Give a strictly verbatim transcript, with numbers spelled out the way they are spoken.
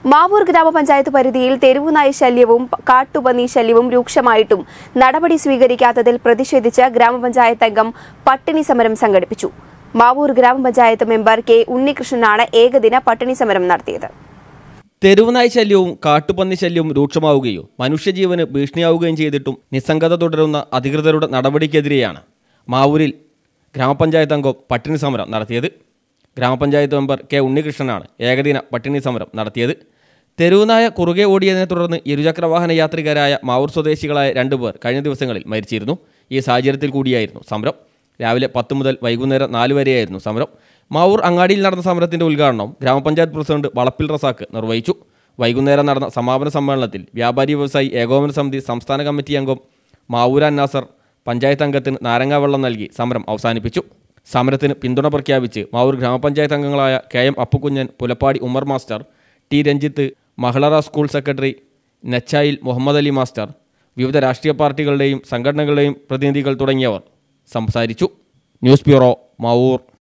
മാവൂർ ഗ്രാമപഞ്ചായത്ത് പരിധിയിൽ തെരുവുനായ് ശല്യവും കാട്ടുപന്നി ശല്യവും രൂക്ഷമായിട്ടും നടപടി സ്വീകരിക്കാത്തതിൽ പ്രതിഷേധിച്ച് ഗ്രാമപഞ്ചായത്ത് അംഗം പട്ടിണി സമരം സംഘടിപ്പിച്ചു. മാവൂർ ഗ്രാമപഞ്ചായത്ത് മെമ്പർ കെ ഉണ്ണികൃഷ്ണനാണ് ഏകദിന പട്ടിണി സമരം നടത്തിയത്. തെരുവുനായ് ശല്യവും കാട്ടുപന്നി ശല്യവും രൂക്ഷമാവുകയും മനുഷ്യജീവന് ഭീഷണിയാവുകയും ചെയ്തിട്ടും നിസ്സംഗത തുടരുന്ന അധികൃതരുടെ നടപടിക്കെതിരെയാണ് മാവൂരിൽ ഗ്രാമപഞ്ചായത്ത് അംഗം പട്ടിണി സമരം നടത്തിയത്. ഗ്രാമപഞ്ചായത്ത് മെമ്പർ കെ ഉണ്ണികൃഷ്ണനാണ് ഏകദിന പട്ടിണി സമരം നടത്തിയത്. തെരുവുനായ കുറുകെ ഓടിയതിനെ തുടർന്ന് ഇരുചക്രവാഹന യാത്രികരായ മാവൂർ സ്വദേശികളായ രണ്ടുപേർ കഴിഞ്ഞ ദിവസങ്ങളിൽ മരിച്ചിരുന്നു. ഈ സാഹചര്യത്തിൽ കൂടിയായിരുന്നു സമരം. രാവിലെ പത്ത് മുതൽ വൈകുന്നേരം നാല് വരെയായിരുന്നു സമരം. മാവൂർ അങ്ങാടിയിൽ നടന്ന സമരത്തിൻ്റെ ഉദ്ഘാടനം ഗ്രാമപഞ്ചായത്ത് പ്രസിഡന്റ് വളപ്പിൽ റസാക്ക് നിർവഹിച്ചു. വൈകുന്നേരം നടന്ന സമാപന സമ്മേളനത്തിൽ വ്യാപാരി വ്യവസായി ഏകോപന സമിതി സംസ്ഥാന കമ്മിറ്റി അംഗം മാവൂരാൻ നാസർ പഞ്ചായത്ത് അംഗത്തിന് നാരങ്ങാവെള്ളം നൽകി സമരം അവസാനിപ്പിച്ചു. സമരത്തിന് പിന്തുണ പ്രഖ്യാപിച്ച് മാവൂർ ഗ്രാമപഞ്ചായത്ത് അംഗങ്ങളായ K M Appukunjan, Pulappadi Ummer master, T Ranjith, മഹളറ school secretary Nachayil Muhammad Ali master, വിവിധ രാഷ്ട്രീയ പാർട്ടികളുടെയും സംഘടനകളുടെയും പ്രതിനിധികൾ തുടങ്ങിയവർ സംസാരിച്ചു. News bureau, Mavoor.